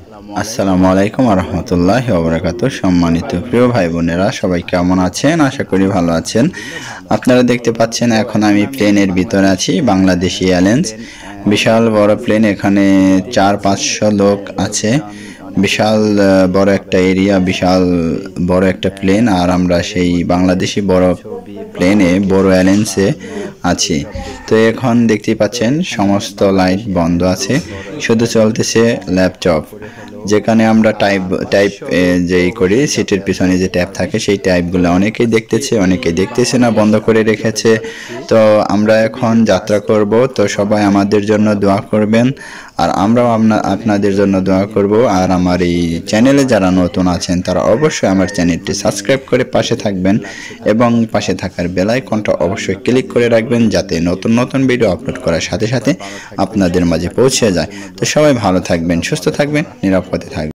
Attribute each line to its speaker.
Speaker 1: আসসালামু আলাইকুম ওয়া রাহমাতুল্লাহি ওয়া বারাকাতুহু। সম্মানিত প্রিয় ভাই বোনেরা, সবাই কেমন আছেন? আশা করি ভালো আছেন। আপনারা দেখতে পাচ্ছেন এখন আমি প্লেনের ভিতরে আছি, বাংলাদেশি এয়ারলাইন্স। বিশাল বড় প্লেন, এখানে 400-500 লোক আছে। বিশাল বড় একটা এরিয়া, বিশাল বড় একটা প্লেন। আর আমরা সেই বাংলাদেশি বড় প্লেনে, বড় এয়ারলাইন্সে আছি। তো এখন দেখতেই পাচ্ছেন সমস্ত লাইট বন্ধ আছে, শুধু চলতেছে ল্যাপটপ। যেখানে আমরা টাইপ যেই করি, সিটের পিছনে যে ট্যাব থাকে সেই ট্যাবগুলো অনেকেই দেখতেছে, অনেকেই দেখতেছে না, বন্ধ করে রেখেছে। তো আমরা এখন যাত্রা করব, তো সবাই আমাদের জন্য দোয়া করবেন আর আমরাও আপনাদের জন্য দোয়া করব। আর আমার এই চ্যানেলে যারা নতুন আছেন তারা অবশ্যই আমার চ্যানেলটি সাবস্ক্রাইব করে পাশে থাকবেন এবং পাশে থাকার বেল আইকনটা অবশ্যই ক্লিক করে রাখবেন, যাতে নতুন নতুন ভিডিও আপলোড করার সাথে সাথে আপনাদের মাঝে পৌঁছে যায়। তো সবাই ভালো থাকবেন, সুস্থ থাকবেন, নিরাপদে থাকবেন।